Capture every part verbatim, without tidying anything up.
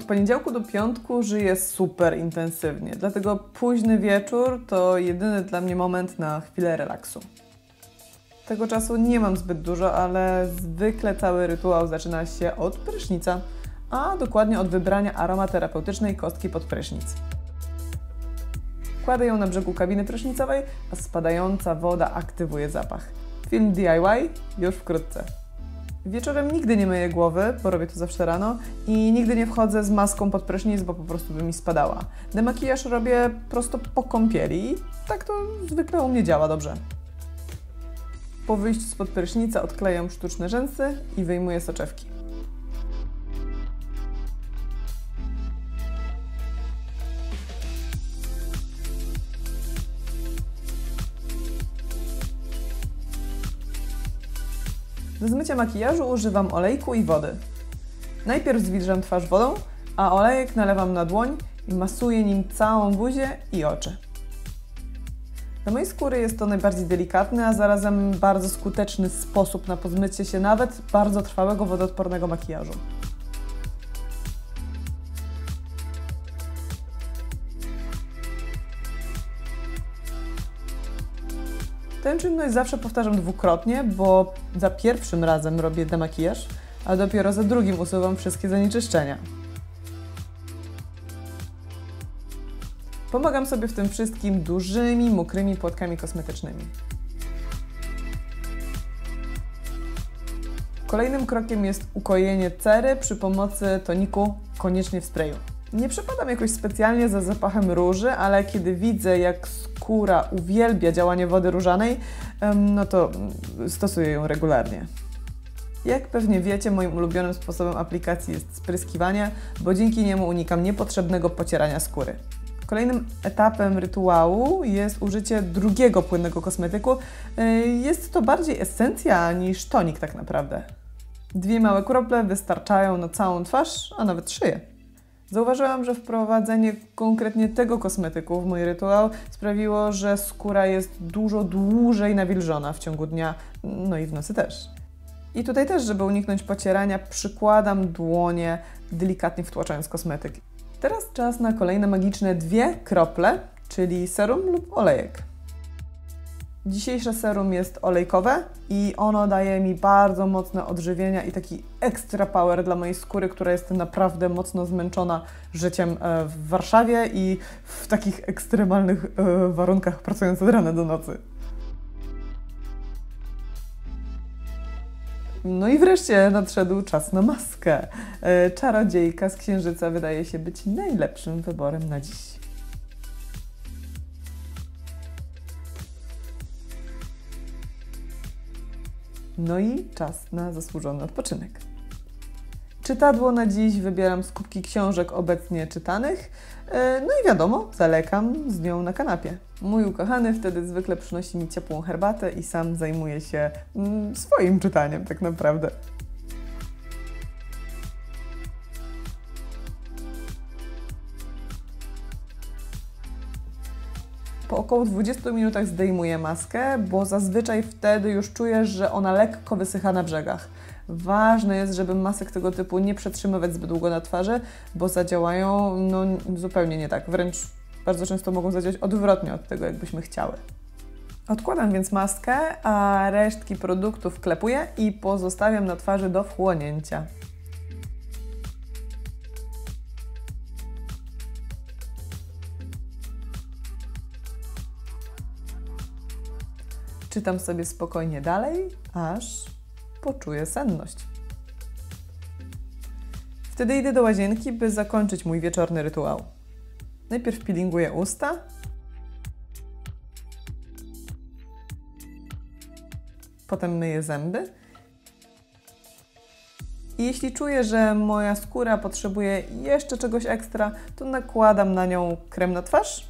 poniedziałku do piątku żyję super intensywnie, dlatego późny wieczór to jedyny dla mnie moment na chwilę relaksu. Tego czasu nie mam zbyt dużo, ale zwykle cały rytuał zaczyna się od prysznica, a dokładnie od wybrania aromaterapeutycznej kostki pod prysznic. Kładę ją na brzegu kabiny prysznicowej, a spadająca woda aktywuje zapach. Film D I Y już wkrótce. Wieczorem nigdy nie myję głowy, bo robię to zawsze rano i nigdy nie wchodzę z maską pod prysznic, bo po prostu by mi spadała. Demakijaż robię prosto po kąpieli i tak to zwykle u mnie działa dobrze. Po wyjściu spod prysznica odklejam sztuczne rzęsy i wyjmuję soczewki. Do zmycia makijażu używam olejku i wody. Najpierw zwilżam twarz wodą, a olejek nalewam na dłoń i masuję nim całą buzię i oczy. Dla mojej skóry jest to najbardziej delikatny, a zarazem bardzo skuteczny sposób na pozmycie się nawet bardzo trwałego wodoodpornego makijażu. Tę czynność zawsze powtarzam dwukrotnie, bo za pierwszym razem robię demakijaż, a dopiero za drugim usuwam wszystkie zanieczyszczenia. Pomagam sobie w tym wszystkim dużymi, mokrymi płatkami kosmetycznymi. Kolejnym krokiem jest ukojenie cery przy pomocy toniku, koniecznie w sprayu. Nie przepadam jakoś specjalnie za zapachem róży, ale kiedy widzę, jak skóra uwielbia działanie wody różanej, no to stosuję ją regularnie. Jak pewnie wiecie, moim ulubionym sposobem aplikacji jest spryskiwanie, bo dzięki niemu unikam niepotrzebnego pocierania skóry. Kolejnym etapem rytuału jest użycie drugiego płynnego kosmetyku. Jest to bardziej esencja niż tonik tak naprawdę. Dwie małe krople wystarczają na całą twarz, a nawet szyję. Zauważyłam, że wprowadzenie konkretnie tego kosmetyku w mój rytuał sprawiło, że skóra jest dużo dłużej nawilżona w ciągu dnia, no i w nocy też. I tutaj też, żeby uniknąć pocierania, przykładam dłonie, delikatnie wtłaczając kosmetyk. Teraz czas na kolejne magiczne dwie krople, czyli serum lub olejek. Dzisiejsze serum jest olejkowe i ono daje mi bardzo mocne odżywienia i taki extra power dla mojej skóry, która jest naprawdę mocno zmęczona życiem w Warszawie i w takich ekstremalnych warunkach pracując od rana do nocy. No i wreszcie nadszedł czas na maskę. Czarodziejka z Księżyca wydaje się być najlepszym wyborem na dziś. No i czas na zasłużony odpoczynek. Czytadło na dziś wybieram z kubki książek obecnie czytanych, no i wiadomo, zalekam z nią na kanapie. Mój ukochany wtedy zwykle przynosi mi ciepłą herbatę i sam zajmuje się mm, swoim czytaniem tak naprawdę. Po około dwudziestu minutach zdejmuję maskę, bo zazwyczaj wtedy już czuję, że ona lekko wysycha na brzegach. Ważne jest, żeby masek tego typu nie przetrzymywać zbyt długo na twarzy, bo zadziałają no, zupełnie nie tak. Wręcz bardzo często mogą zadziałać odwrotnie od tego, jakbyśmy chciały. Odkładam więc maskę, a resztki produktów wklepuję i pozostawiam na twarzy do wchłonięcia. Czytam sobie spokojnie dalej, aż poczuję senność. Wtedy idę do łazienki, by zakończyć mój wieczorny rytuał. Najpierw peelinguję usta, potem myję zęby i jeśli czuję, że moja skóra potrzebuje jeszcze czegoś ekstra, to nakładam na nią krem na twarz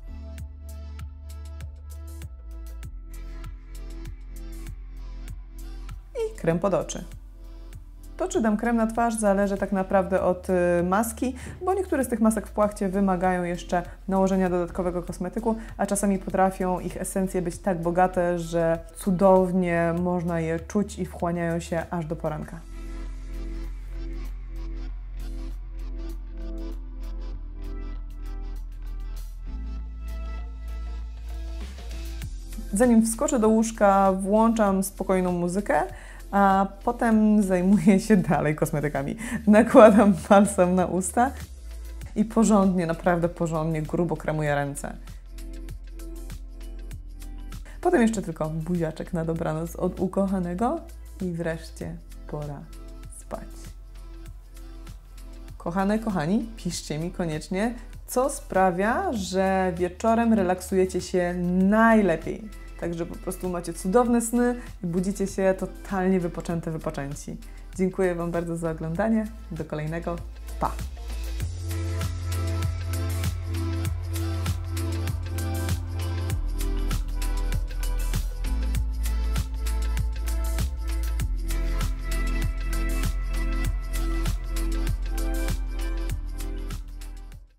i krem pod oczy. To, czy dam krem na twarz, zależy tak naprawdę od y, maski, bo niektóre z tych masek w płachcie wymagają jeszcze nałożenia dodatkowego kosmetyku, a czasami potrafią ich esencje być tak bogate, że cudownie można je czuć i wchłaniają się aż do poranka. Zanim wskoczę do łóżka, włączam spokojną muzykę, a potem zajmuję się dalej kosmetykami. Nakładam balsam na usta i porządnie, naprawdę porządnie, grubo kremuję ręce. Potem jeszcze tylko buziaczek na dobranoc od ukochanego i wreszcie pora spać. Kochane, kochani, piszcie mi koniecznie, co sprawia, że wieczorem relaksujecie się najlepiej. Także po prostu macie cudowne sny i budzicie się totalnie wypoczęte, wypoczęci. Dziękuję Wam bardzo za oglądanie. Do kolejnego. Pa!